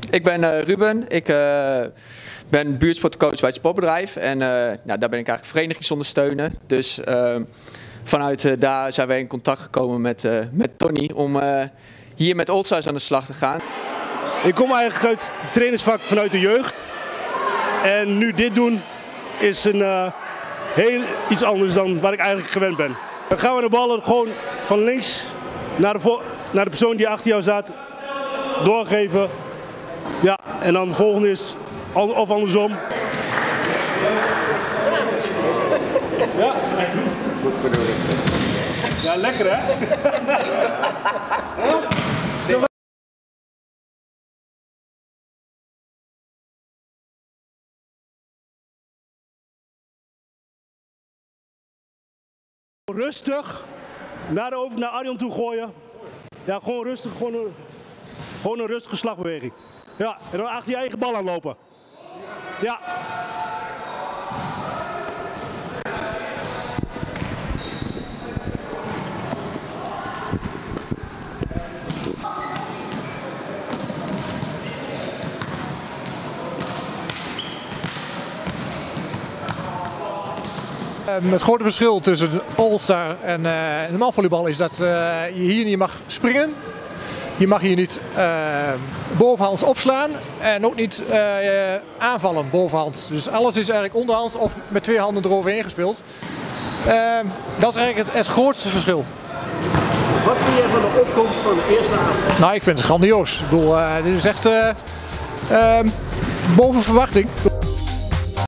Ik ben Ruben, ik ben buurtsportcoach bij het sportbedrijf en daar ben ik eigenlijk verenigingsondersteuner. Dus vanuit daar zijn wij in contact gekomen met Tony om hier met Oldstars aan de slag te gaan. Ik kom eigenlijk uit het trainersvak vanuit de jeugd en nu dit doen is heel iets anders dan waar ik eigenlijk gewend ben. Dan gaan we de ballen gewoon van links naar de persoon die achter jou staat doorgeven. Ja, en dan de volgende is of andersom. Ja, ja, lekker hè? Rustig naar Arjan toe gooien. Ja, gewoon rustig, gewoon een rustige slagbeweging. Ja, en dan achter je eigen bal aanlopen. Ja. Het grote verschil tussen de All-Star en normaal volleybal is dat je hier niet mag springen. Je mag hier niet bovenhands opslaan en ook niet aanvallen bovenhands. Dus alles is eigenlijk onderhands of met twee handen eroverheen gespeeld. Dat is eigenlijk het grootste verschil. Wat vind jij van de opkomst van de eerste avond? Nou, ik vind het grandioos. Ik bedoel, dit is echt boven verwachting.